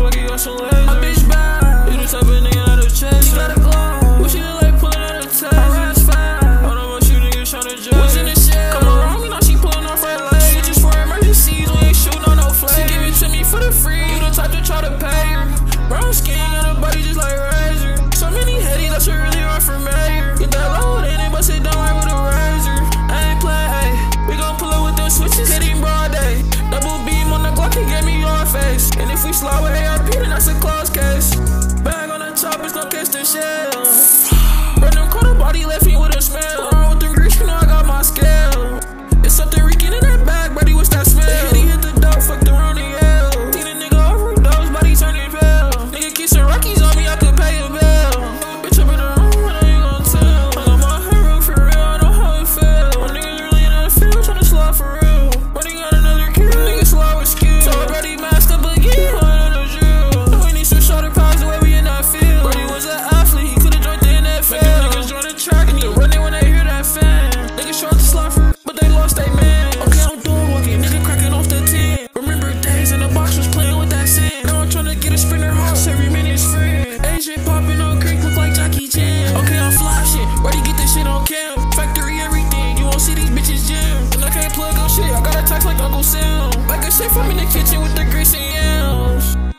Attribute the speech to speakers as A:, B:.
A: like you got some lasers. My bitch bad, you the type of nigga that'll chase. She got a glow, but she look like pulling out a taser. Her ass fat, I don't want you niggas tryna judge. What's in the shell? Come around me now, she pulling off her legs. She just for emergencies, we ain't shooting on no flags. She give it to me for the free, you the type to try to pay her. Brown skin got a body just like razor. So many headies that should really run for mayor. Get that load in it, bust it down right with a razor. I ain't play, hey, we gon' pull up with them switches, hitting broad day. Double beam on the Glock, he gave me your face. And if we slide with ARP, then that's a closed case. Bag on the top, it's gon' catch the shell. Random quarter body left me with a smell. Around with them grease, you know I got my scale. It's something reeking in that bag, buddy, what's that smell? He hit the dope, fucked around the L. Seen a nigga overdose, body turning pale. Nigga keep some Rockies on me, I could pay a bill. Bitch up in the room, what are you gon' tell? I got my hair real for real, I know how it feel. My niggas really in the field, tryna slide for real. Running got another kill, nigga slide with skill. So already masked up again, on the drill. We need some shorter pounds the way we in that field. Brody was an athlete, he could've joined the NFL. Niggas join the track, and they running when they hear that fan. Niggas short to slide for, but they lost they man. Okay, I'm dog walking, nigga cracking off the 10. Remember days in the box was playing with that sand. Now I'm tryna get a sprinter horse, every minute's free. AJ popping on creek, look like Jackie Chan. Okay, I'm flashing, ready get this shit on cam. Factory everything, you won't see these bitches jam. And I can't plug up shit, I got a text like Uncle Sam. Like a chef, I'm in the kitchen with the grease and yams.